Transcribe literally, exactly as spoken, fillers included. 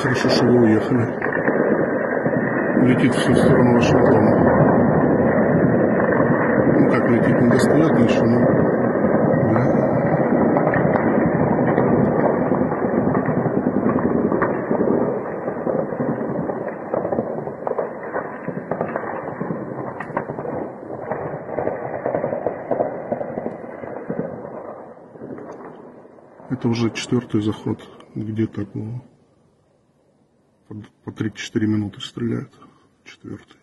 хорошо, что вы уехали. Летит все в сторону Вашингтона. Ну как летит, не достает еще, но... Да. Это уже четвертый заход, где-то по, по тридцать четыре минуты стреляют. Четвертый.